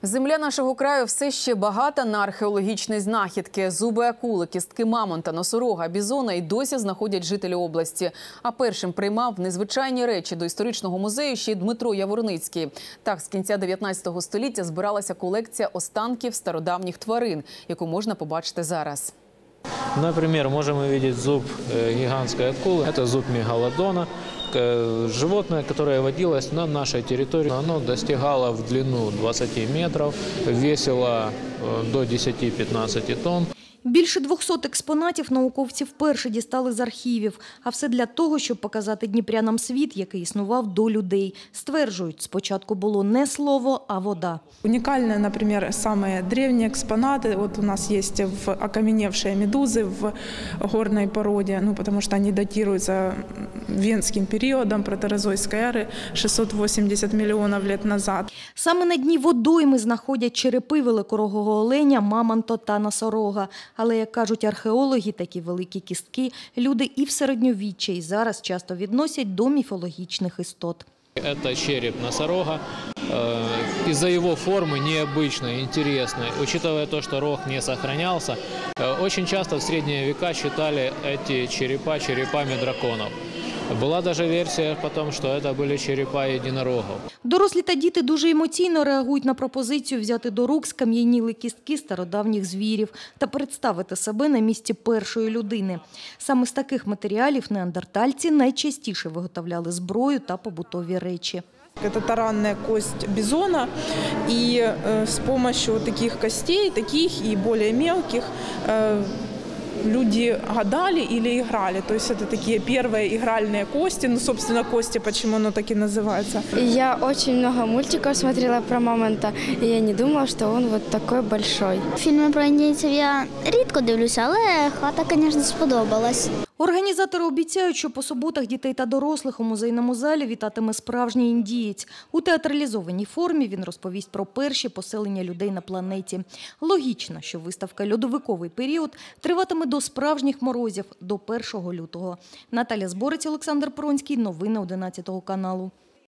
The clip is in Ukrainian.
Земля нашого краю все ще багата на археологічні знахідки. Зуби акули, кістки мамонта, носорога, бізона і досі знаходять жителі області. А першим приймав незвичайні речі до історичного музею ще й Дмитро Яворницький. Так, з кінця 19 століття збиралася колекція останків стародавніх тварин, яку можна побачити зараз. Например, можем увидеть зуб гигантской акулы. Это зуб мегалодона. Животное, которое водилось на нашей территории. Оно достигало в длину 20 метров, весило до 10-15 тонн. Більше 200 експонатів науковці вперше дістали з архівів. А все для того, щоб показати дніпрянам світ, який існував до людей. Стверджують, спочатку було не слово, а вода. Уникальные, например, самые древние экспонаты. Вот у нас есть окаменевшие медузы в горной породе, потому что они датируются венским периодом протерозойской эры, 680 миллионов лет назад. Саме на дні водойми знаходять черепи великорогого оленя, мамонта та носорога. Але, як кажуть археологи, такі великі кістки люди і в середньовіччі, і зараз часто відносять до міфологічних істот. Это череп носорога. Из-за его формы необычной, интересной, учитывая то, что рог не сохранялся, очень часто в средние века считали эти черепа черепами драконов. Була даже версія потім, що це були черепа єдинорогів. Дорослі та діти дуже емоційно реагують на пропозицію взяти до рук скам'яніли кістки стародавніх звірів та представити себе на місці першої людини. Саме з таких матеріалів неандертальці найчастіше виготовляли зброю та побутові речі. Это таранная кость бизона, и с помощью таких костей, таких и более мелких, люди гадали или играли. То есть это такие первые игральные кости. Собственно, кости, почему оно так и называется. Я очень много мультиков смотрела про мамонта, и я не думала, что он вот такой большой. Фільми про індійців я рідко дивлюся, але хата, звісно, сподобалась. Організатори обіцяють, що по суботах дітей та дорослих у музейному залі вітатиме справжній індієць. У театралізованій формі він розповість про перші поселення людей на планеті. Логічно, що виставка «Льодовиковий період» триватиме до справжніх морозів, до 1 лютого. Наталя Зборець, Олександр Пронський. Новини 11 каналу.